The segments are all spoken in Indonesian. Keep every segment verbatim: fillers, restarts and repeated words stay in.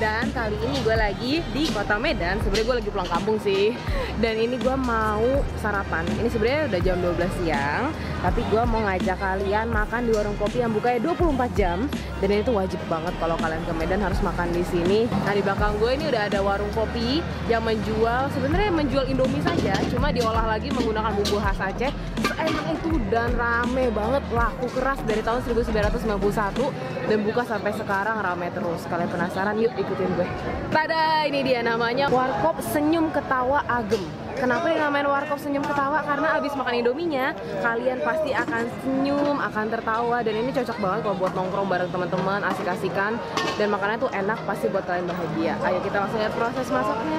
Dan kali ini gue lagi di kota Medan. Sebenarnya gue lagi pulang kampung sih. Dan ini gue mau sarapan. Ini sebenarnya udah jam dua belas siang, tapi gue mau ngajak kalian makan di warung kopi yang bukanya dua puluh empat jam. Dan ini tuh wajib banget kalau kalian ke Medan harus makan di sini. Nah, di belakang gue ini udah ada warung kopi yang menjual, sebenarnya menjual Indomie saja, cuma diolah lagi menggunakan bumbu khas Aceh. Seenak itu dan rame banget, laku keras dari tahun seribu sembilan ratus sembilan puluh satu dan buka sampai sekarang rame terus. Kalian penasaran? Yuk ikutin gue. Tada, ini dia namanya Warkop Senyum Ketawa Agem. Kenapa dinamain Warkop Senyum Ketawa? Karena abis makan Indominya, kalian pasti akan senyum, akan tertawa. Dan ini cocok banget kalau buat nongkrong bareng teman-teman, asik-asikan. Dan makanannya tuh enak, pasti buat kalian bahagia. Ayo kita langsung lihat proses masaknya.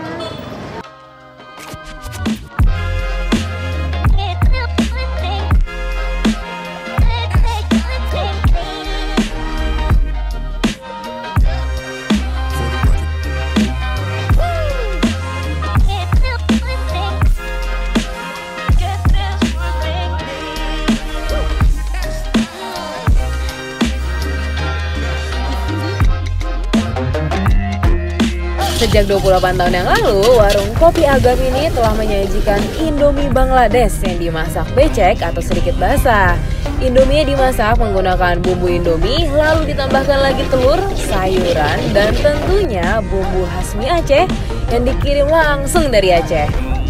Sejak dua puluh delapan tahun yang lalu, warung kopi Agam ini telah menyajikan Indomie Bangladesh yang dimasak becek atau sedikit basah. Indomie dimasak menggunakan bumbu Indomie, lalu ditambahkan lagi telur, sayuran, dan tentunya bumbu khas mie Aceh yang dikirim langsung dari Aceh.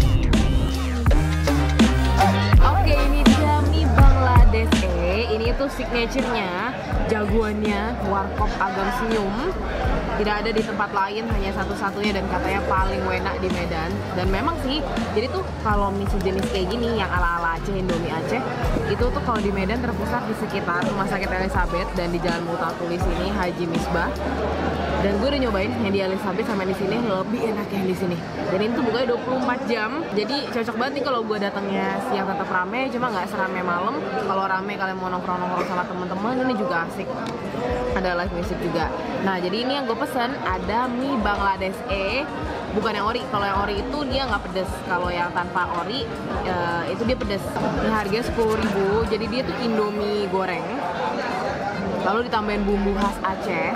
Oke, ini dia mie Bangladesh. Eh, ini tuh signature-nya, jagoannya Warkop Agam Senyum. Tidak ada di tempat lain, hanya satu-satunya dan katanya paling enak di Medan. Dan memang sih, jadi tuh kalau mie sejenis kayak gini yang ala-ala Aceh, Indomie Aceh, itu tuh kalau di Medan terpusat di sekitar Rumah Sakit Elizabeth dan di Jalan Multatuli sini, Haji Misbah. Dan gue udah nyobain yang di Elizabeth sama di sini lebih enak yang di sini. Dan ini tuh bukanya dua puluh empat jam. Jadi cocok banget nih kalau gue datangnya siang tetap rame, cuma nggak serame malam. Kalau rame kalian mau nongkrong-nongkrong sama teman-teman, ini juga asik. Ada live music juga. Nah, jadi ini yang gue pesen ada mie Bangladesh E, bukan yang ori. Kalau yang ori itu dia nggak pedes. Kalau yang tanpa ori uh, itu dia pedes. Ini harganya sepuluh ribu. Jadi dia tuh Indomie goreng, lalu ditambahin bumbu khas Aceh.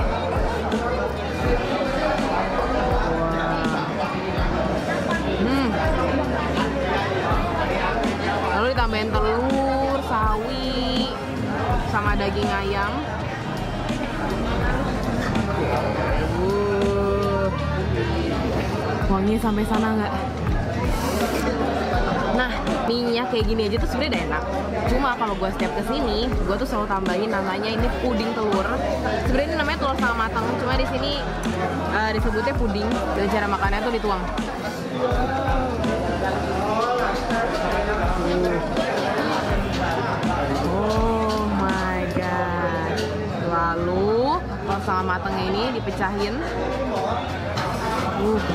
Hmm. Lalu ditambahin telur, sawi, sama daging ayam. Uh. Wanginya sampai sana nggak? Nah, mie-nya kayak gini aja tuh sebenarnya udah enak. Cuma kalau gue setiap kesini, gue tuh selalu tambahin namanya ini puding telur. Sebenarnya ini namanya telur setengah matang, cuma di sini uh, disebutnya puding. Dan cara makannya tuh dituang. Oh my god. Lalu telur setengah matangnya ini dipecahin. Uh.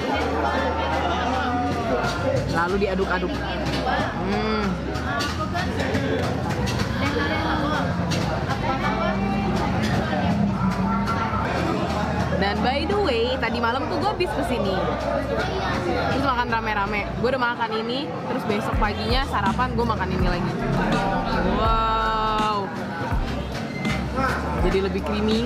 Lalu diaduk-aduk. Hmm. Dan by the way, tadi malam tuh gue habis kesini, terus makan rame-rame. Gue udah makan ini, terus besok paginya sarapan gue makan ini lagi. Wow. Jadi lebih creamy.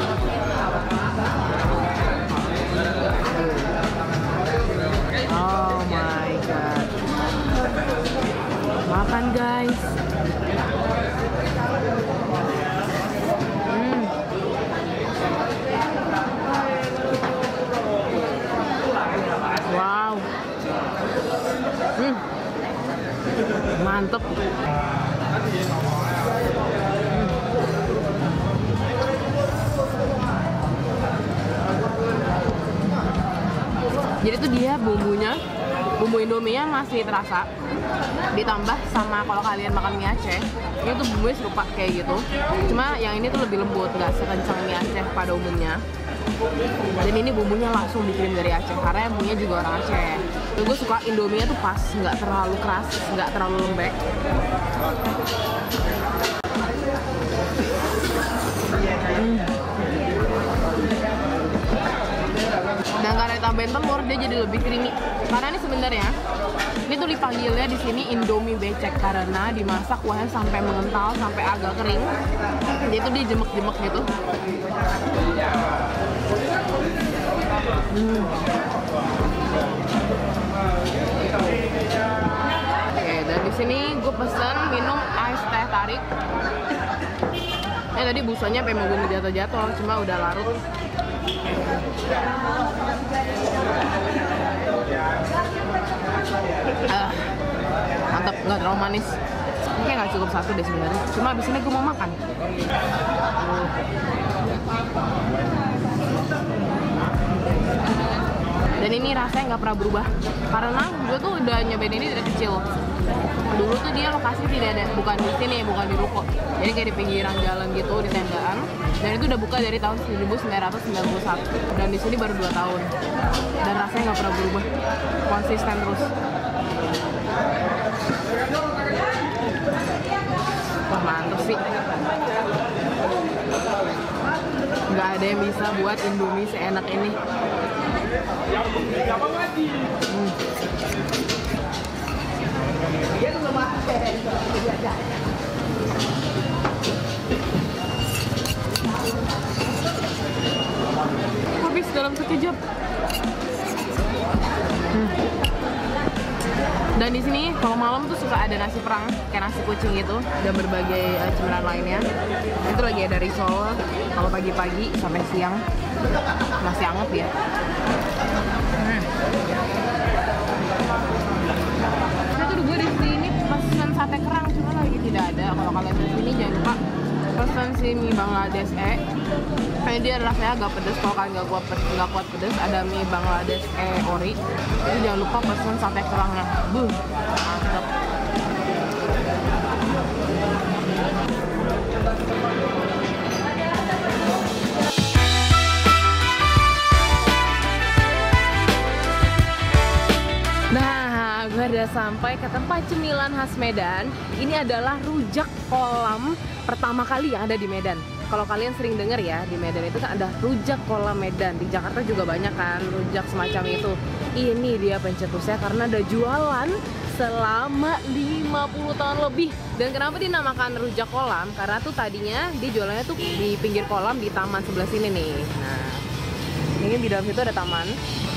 Oh my god. Makan guys. Hmm. Wow. Hmm. Mantep. Jadi tuh dia bumbunya, bumbu Indominya masih terasa, ditambah sama kalau kalian makan mie Aceh, ini tuh bumbunya serupa kayak gitu. Cuma yang ini tuh lebih lembut, nggak sekencang mie Aceh pada umumnya. Dan ini bumbunya langsung dikirim dari Aceh, karena bumbunya juga orang Aceh. Tuh gue suka Indominya tuh pas, nggak terlalu keras, nggak terlalu lembek. Hmm. Dan karena ditambahin telur, dia jadi lebih creamy. Karena ini sebenarnya ini tuh dipanggilnya di sini Indomie becek karena dimasak kuahnya sampai mengental, sampai agak kering. Dia tuh dijemek-jemek gitu. Hmm. Oke, dan di sini gue pesan minum es teh tarik. Eh tadi busanya pengen mau gue jatuh-jatuh, cuma udah larut. Ah, mantap, nggak terlalu manis. Ini kayak nggak cukup satu deh sebenarnya. Cuma abis ini gue mau makan. Dan ini rasanya nggak pernah berubah. Karena gue tuh udah nyobain ini dari kecil. Dulu tuh dia lokasi tidak ada, bukan di sini, bukan di ruko. Jadi kayak di pinggiran jalan gitu, di tendaan. Dan itu udah buka dari tahun seribu sembilan ratus sembilan puluh satu. Dan di sini baru dua tahun. Dan rasanya nggak pernah berubah. Konsisten terus. Wah, mantep sih. Nggak ada yang bisa buat Indomie seenak ini. Hmm. Habis dalam sekejap. Hmm. Dan di sini kalau malam tuh suka ada nasi perang kayak nasi kucing gitu dan berbagai uh, cemilan lainnya. Itu lagi ada risol. Kalau pagi-pagi sampai siang masih anget ya. Hmm. Saya tuh gue di sini pesan sate kerang cuma lagi tidak ada. Kalau kalian di sini jangan lupa pesan si mie Bangladesh E. Karena dia rasanya agak pedes. Kalau kalian nggak kuat nggak kuat pedes, ada mie Bangladesh E ori. Jadi jangan lupa pesan sate kerangnya. Buh, mantap. Nah, gue udah sampai ke tempat cemilan khas Medan. Ini adalah rujak kolam pertama kali yang ada di Medan. Kalau kalian sering dengar ya, di Medan itu kan ada rujak kolam Medan. Di Jakarta juga banyak kan rujak semacam itu. Ini dia pencetusnya karena ada jualan selama lima puluh tahun lebih. Dan kenapa dinamakan rujak kolam? Karena tuh tadinya dia jualannya tuh di pinggir kolam di taman sebelah sini nih. Nah, ini di dalam situ ada taman.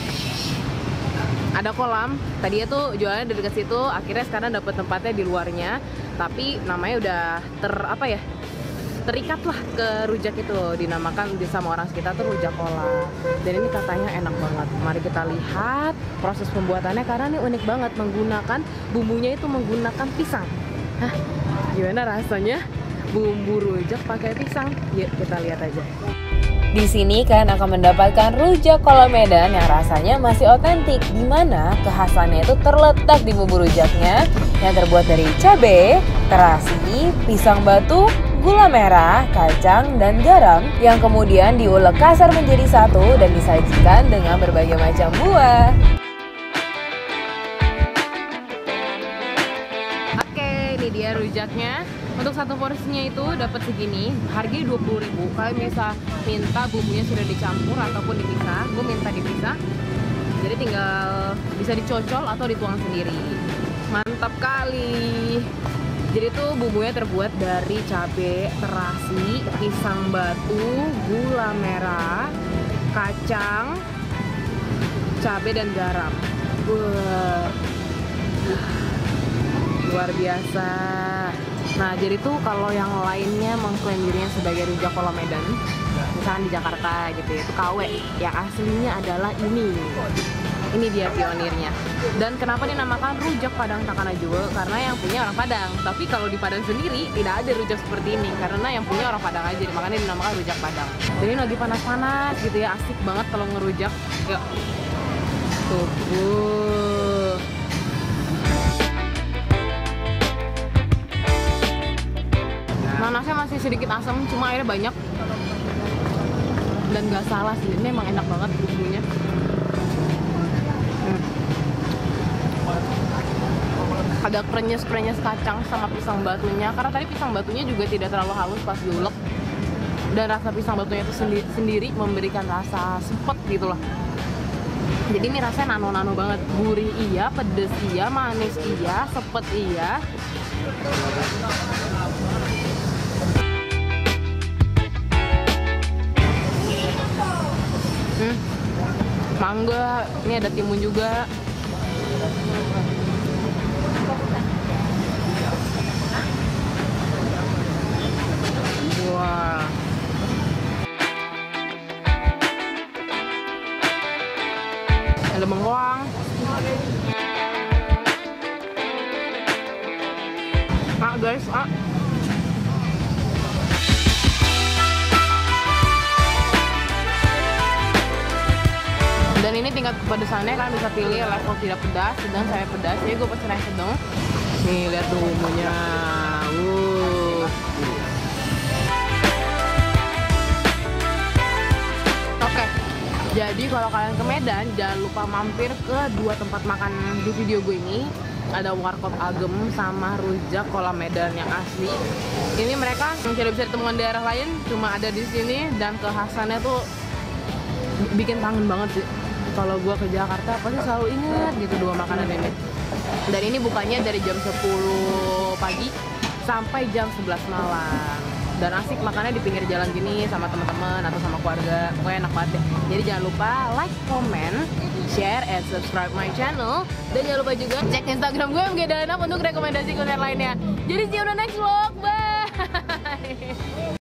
Ada kolam, tadinya tuh jualannya dari dekat situ, akhirnya sekarang dapat tempatnya di luarnya. Tapi namanya udah ter apa ya? Terikat lah ke rujak itu, dinamakan sama orang sekitar tuh rujak kolam. Dan ini katanya enak banget. Mari kita lihat proses pembuatannya karena ini unik banget, menggunakan bumbunya itu menggunakan pisang. Hah, gimana rasanya bumbu rujak pakai pisang? Yuk kita lihat aja. Di sini kalian akan mendapatkan rujak kolam Medan yang rasanya masih otentik, di mana kekhasannya itu terletak di bumbu rujaknya yang terbuat dari cabai, terasi, pisang batu, gula merah, kacang, dan garam yang kemudian diulek kasar menjadi satu dan disajikan dengan berbagai macam buah. Oke, ini dia rujaknya. Untuk satu porsinya itu dapat segini, harganya dua puluh ribu. Kalian bisa minta bumbunya sudah dicampur ataupun dipisah. Gue minta dipisah. Jadi tinggal bisa dicocol atau dituang sendiri. Mantap kali. Jadi tuh bumbunya terbuat dari cabai, terasi, pisang batu, gula merah, kacang, cabai dan garam. Wah, luar biasa. Nah, jadi tuh kalau yang lainnya mengklaim dirinya sebagai rujak kolam Medan, misalnya di Jakarta gitu ya, itu K W. Yang aslinya adalah ini. Ini dia pionirnya. Dan kenapa dinamakan rujak Padang Takanajuwe? Karena yang punya orang Padang. Tapi kalau di Padang sendiri tidak ada rujak seperti ini, karena yang punya orang Padang aja, makanya dinamakan rujak Padang. Jadi lagi panas-panas gitu ya, asik banget kalau ngerujak. Yuk. Tuh. Uh. Nanasnya masih sedikit asam, cuma airnya banyak. Dan gak salah sih, ini emang enak banget bumbunya. Hmm. Ada krenyes-krenyes kacang sama pisang batunya. Karena tadi pisang batunya juga tidak terlalu halus pas diulek. Dan rasa pisang batunya itu sendiri, sendiri memberikan rasa sepet gitu loh. Jadi ini rasanya nano-nano banget. Gurih iya, pedes iya, manis iya, sepet iya. Hmm. Mangga, ini ada timun juga. Wah. Ada bengkoang. Ah guys, ah. Dan ini tingkat kepedasannya kan bisa pilih level tidak pedas, sedang, saya pedas. Jadi gue pesen yang sedang. Nih lihat tuh bumbunya. Wuh. Oke. Jadi kalau kalian ke Medan jangan lupa mampir ke dua tempat makan di video gue ini. Ada Warkop Agem sama Rujak Kolam Medan yang asli. Ini mereka yang tidak bisa ditemukan di daerah lain, cuma ada di sini dan kekhasannya tuh bikin kangen banget sih. Kalau gue ke Jakarta pasti selalu ingat gitu dua makanan ini. Dan ini bukanya dari jam sepuluh pagi sampai jam sebelas malam. Dan asik makannya di pinggir jalan gini sama teman-teman atau sama keluarga. Pokoknya enak banget deh. Jadi jangan lupa like, comment, share, and subscribe my channel. Dan jangan lupa juga cek Instagram gue M G Danap untuk rekomendasi kuliner lainnya. Jadi see you on the next vlog. Bye.